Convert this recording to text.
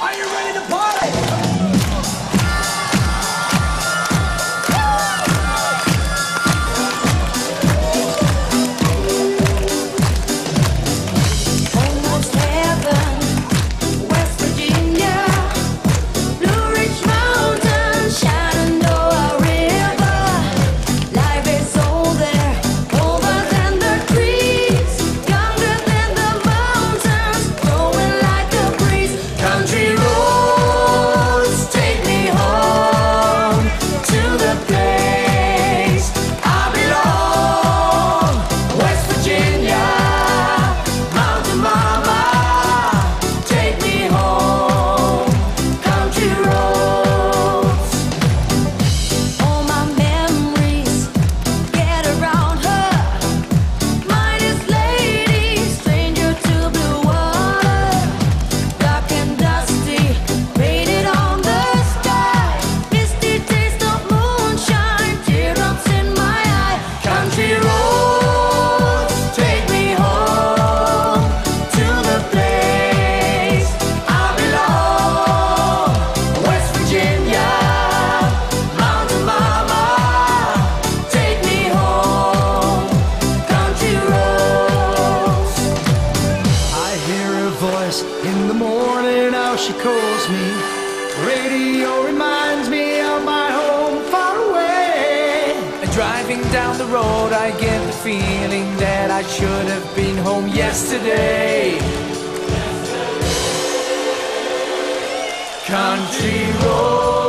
Are you ready to party? Almost heaven, West Virginia, Blue Ridge Mountains, Shenandoah River. Life is older, older than the trees, younger than the mountains, growing like a breeze. Country roads take me home to the place I belong. West Virginia, Mountain Mama, take me home. Country roads. All my memories get around her. Mightiest lady, stranger to blue water. Dark and dusty, faded on the sky. Misty taste of moonshine, teardrops in my eye. Country roads, take me home to the place I belong. West Virginia, Mountain Mama, take me home. Country roads. I hear her voice in the morning, how she calls me. Radio reminds me of my home far away. Driving down the road, I get the feeling that I should have been home yesterday. Country road.